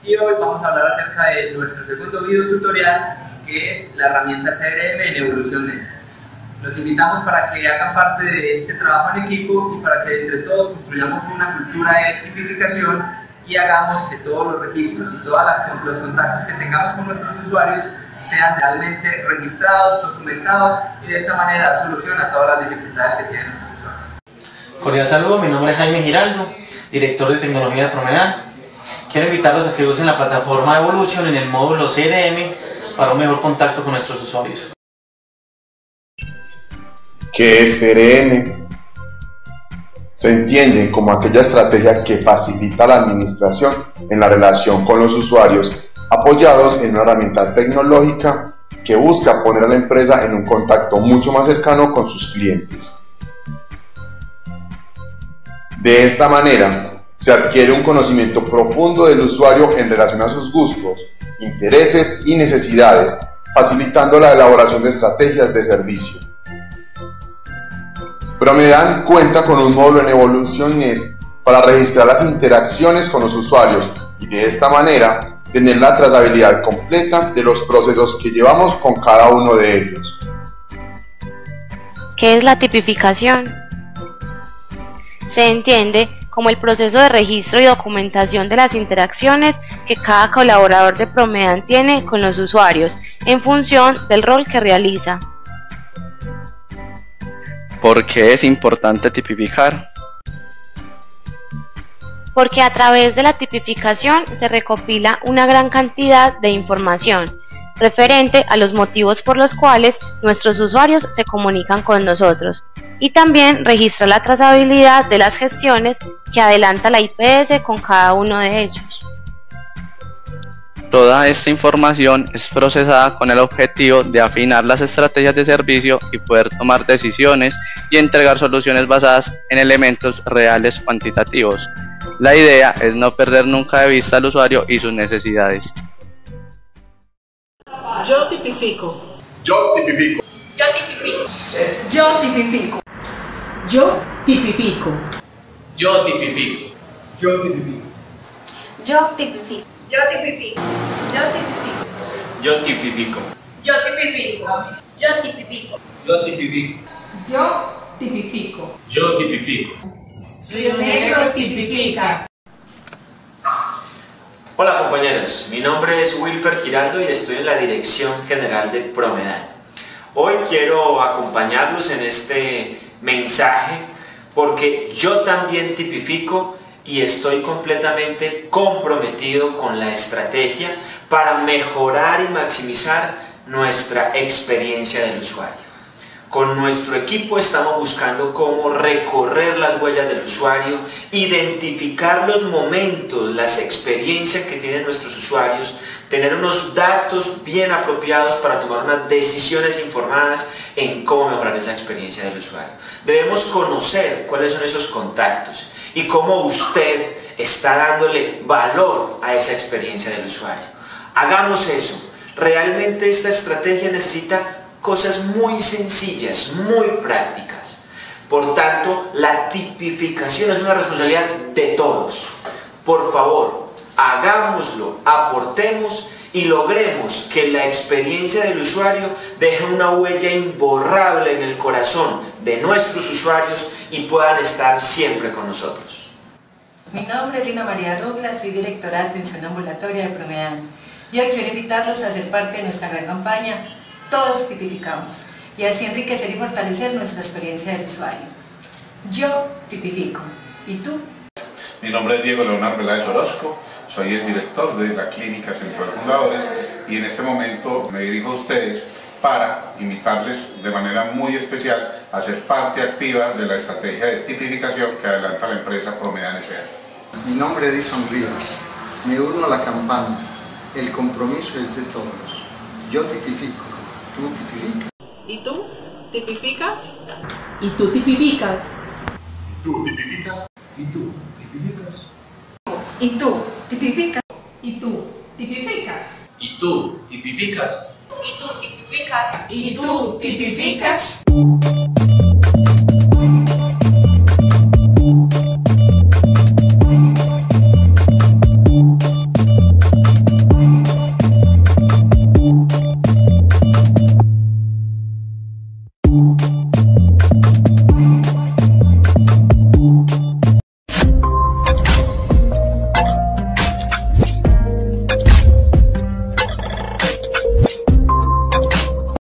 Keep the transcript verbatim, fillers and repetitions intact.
y hoy vamos a hablar acerca de nuestro segundo video tutorial, que es la herramienta C R M en EvolutionNet. Los invitamos para que hagan parte de este trabajo en equipo y para que entre todos construyamos una cultura de tipificación y hagamos que todos los registros y todos los contactos que tengamos con nuestros usuarios sean realmente registrados, documentados y de esta manera dar solución a todas las dificultades que tienen nuestros usuarios. Cordial saludo, mi nombre es Jaime Giraldo, director de tecnología de Promedan. Quiero invitarlos a que usen la plataforma Evolution en el módulo C R M para un mejor contacto con nuestros usuarios. ¿Qué es C R M? Se entiende como aquella estrategia que facilita la administración en la relación con los usuarios, apoyados en una herramienta tecnológica que busca poner a la empresa en un contacto mucho más cercano con sus clientes. De esta manera, se adquiere un conocimiento profundo del usuario en relación a sus gustos, intereses y necesidades, facilitando la elaboración de estrategias de servicio. Promedan cuenta con un módulo en EvolutionNet para registrar las interacciones con los usuarios y de esta manera tener la trazabilidad completa de los procesos que llevamos con cada uno de ellos. ¿Qué es la tipificación? Se entiende como el proceso de registro y documentación de las interacciones que cada colaborador de Promedan tiene con los usuarios en función del rol que realiza. ¿Por qué es importante tipificar? Porque a través de la tipificación se recopila una gran cantidad de información referente a los motivos por los cuales nuestros usuarios se comunican con nosotros y también registra la trazabilidad de las gestiones que adelanta la I P S con cada uno de ellos. Toda esta información es procesada con el objetivo de afinar las estrategias de servicio y poder tomar decisiones y entregar soluciones basadas en elementos reales cuantitativos. La idea es no perder nunca de vista al usuario y sus necesidades. Yo tipifico. Yo tipifico. Yo tipifico. Yo tipifico. Yo tipifico. Yo tipifico. Yo tipifico. Yo tipifico. Yo tipifico. Yo tipifico. Yo tipifico. Yo tipifico. Yo tipifico. Yo tipifico. Yo tipifico. Río Negro tipifica. Hola compañeros, mi nombre es Wilfer Giraldo y estoy en la Dirección General de Promedan. Hoy quiero acompañarlos en este mensaje porque yo también tipifico y estoy completamente comprometido con la estrategia para mejorar y maximizar nuestra experiencia del usuario. Con nuestro equipo estamos buscando cómo recorrer las huellas del usuario, identificar los momentos, las experiencias que tienen nuestros usuarios, tener unos datos bien apropiados para tomar unas decisiones informadas en cómo mejorar esa experiencia del usuario. Debemos conocer cuáles son esos contactos y cómo usted está dándole valor a esa experiencia del usuario. Hagamos eso. Realmente esta estrategia necesita cosas muy sencillas, muy prácticas. Por tanto, la tipificación es una responsabilidad de todos. Por favor, hagámoslo, aportemos y logremos que la experiencia del usuario deje una huella imborrable en el corazón de nuestros usuarios y puedan estar siempre con nosotros. Mi nombre es Lina María Douglas, soy directora de atención ambulatoria de Promedan. Y hoy quiero invitarlos a ser parte de nuestra gran campaña Todos Tipificamos, y así enriquecer y fortalecer nuestra experiencia del usuario. Yo tipifico. ¿Y tú? Mi nombre es Diego Leonardo Veláez Orozco, soy el director de la Clínica Centro de Fundadores y en este momento me dirijo a ustedes para invitarles de manera muy especial a ser parte activa de la estrategia de tipificación que adelanta la empresa Promedan S A. Mi nombre es Edison Rivas, me uno a la campaña, el compromiso es de todos. Yo tipifico. ¿Tú tipificas? ¿Y tú? ¿Tipificas? ¿Y tú tipificas? ¿Tú tipificas? ¿Y tú tipificas? ¿Y tú tipificas? ¿Y tú tipificas? ¿Y tú tipificas? ¿Y tú tipificas? ¿Y tú tipificas?